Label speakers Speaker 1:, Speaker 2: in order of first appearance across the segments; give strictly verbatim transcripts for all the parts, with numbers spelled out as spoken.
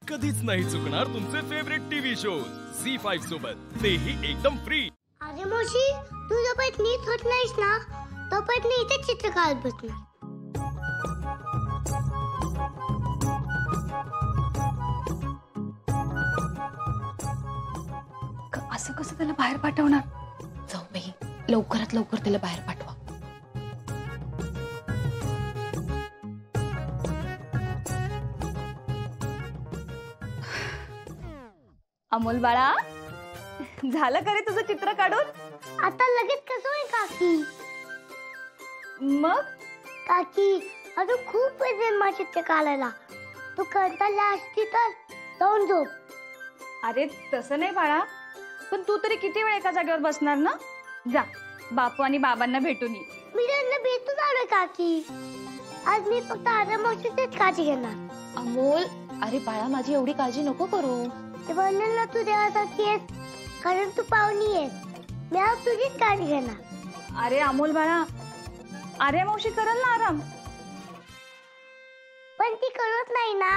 Speaker 1: कधीच नाही चुकणार तुमचे favourite TV shows Zee five सोबत, तेही एकदम फ्री।
Speaker 2: अरे मावशी, तू जोपर्यंत नीट होत नाहीस ना तोपर्यंत मी इथे चित्र काढत बसणार।
Speaker 3: असं कसं त्याला बाहेर पाठवणार? जाऊ बाई, लवकरात लवकर त्याला बाहेर पाठवा। अमोल बाळा, झालं का रे तुझं चित्र काढून?
Speaker 2: आता लगेच कसं होईल काकी?
Speaker 3: मग
Speaker 2: काकी, अजून खूप वेळ जाईल माझं चित्र काढायला। तू कंटाळला असती तर जाऊन झोप।
Speaker 3: अरे तसं नाही बाळा, पण तू तरी किती वेळ एका जागेवर बसणार ना? जा, बापू आणि बाबांना भेटून ये।
Speaker 2: मी त्यांना भेटून आलोय काकी। आज मी फक्त आर्या मावशीचीच काळजी घेणार।
Speaker 3: अमोल, अरे बाळा माझी एवढी काळजी नको करू।
Speaker 2: ते म्हणलं ना तू देवासाठी आहेस, कारण तू पाहुणी आहेस। मी आज तुझीच काळजी घेणार।
Speaker 3: अरे अमोल बाळा, आर्या मावशी करल ना आराम।
Speaker 2: पण ती करत नाही ना।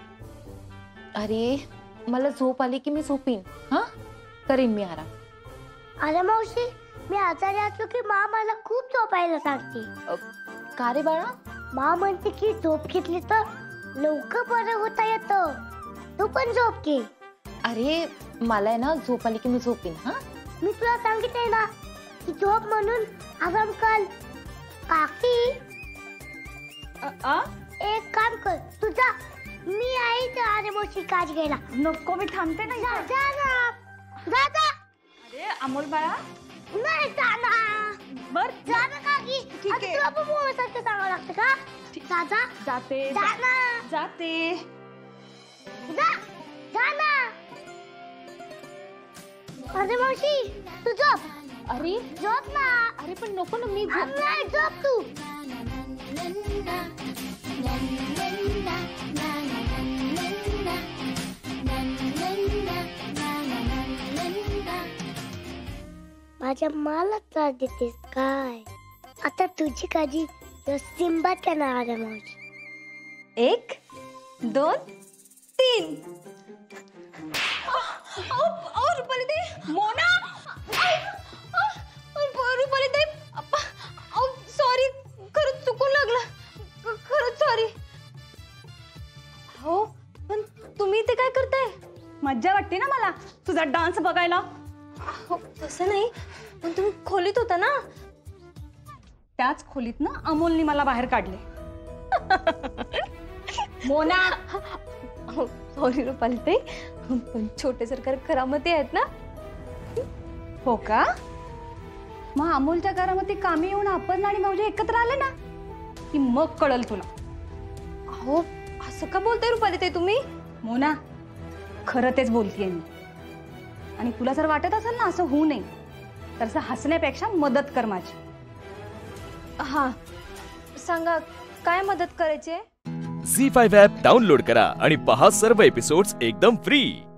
Speaker 3: अरे मला झोप आली की मी झोपीन, हा करीन मी आराम।
Speaker 2: आर्या मावशी, मी आजारी असलो की मा मला खूप झोपायला सांगते।
Speaker 3: का रे बाळा?
Speaker 2: मा म्हणते की झोप घेतली तर लवकर बरं होता येतं। तू पण झोप घे।
Speaker 3: अरे मला आहे ना झोप आली की मी झोपीन, हा।
Speaker 2: मी तुला सांगितलंय ना की झोप म्हणून आराम कर। काकी,
Speaker 3: आ?
Speaker 2: एक काम कर, तुझा मी आहे तर आर्या मावशी काळजी घ्यायला।
Speaker 3: नको, मी थांबते ना।
Speaker 2: जा जा ना, जा जा।
Speaker 3: अरे अमोल बाळा,
Speaker 2: नाही जाणार।
Speaker 3: बर
Speaker 2: जा ना काकी।
Speaker 3: ठीक
Speaker 2: आता
Speaker 3: आहे।
Speaker 2: तुला पण मोबाईलसारखं सांगावं लागतं का? जा जा।
Speaker 3: जाते
Speaker 2: जा ना।
Speaker 3: जाते
Speaker 2: जा जा ना। अरे मावशी, तू झोप।
Speaker 3: अरे
Speaker 2: झोप ना।
Speaker 3: अरे पण नको ना, मी झोप।
Speaker 2: नाही, झोप तू। माझ्या मला त्रास देतेस काय? आता तुझी काळजी सिंबात करणार आहे मावशी।
Speaker 3: एक दोन तीन। रुपाली दे, मोना, रुपाली दे, सॉरी, खरंच चुकून लागलं, खरंच सॉरी। हो पण तुम्ही इथे काय करताय? मज्जा वाटते ना मला तुझा डान्स बघायला। हो तसं नाही, पण तुम्ही खोलीत होता ना? त्याच खोलीत ना अमोलनी मला बाहेर काढले। मोना, सॉरी रुपाली ताई, पण छोटे सरकार करामती आहेत ना? हो का? मग अमोलच्या करामती कामी येऊन आपण आणि मावशी एकत्र आले ना की मग कळल तुला। हो असं का बोलताय रुपाली ताई तुम्ही? मोना, खरं तेच बोलतेय मी। आणि तुला जर वाटत असेल ना असं होऊ नये तर असं हसण्यापेक्षा मदत कर माझी। हा सांगा, काय मदत करायची?
Speaker 1: झी फाईव्ह ॲप डाउनलोड करा आणि पहा सर्व एपिसोड्स एकदम फ्री।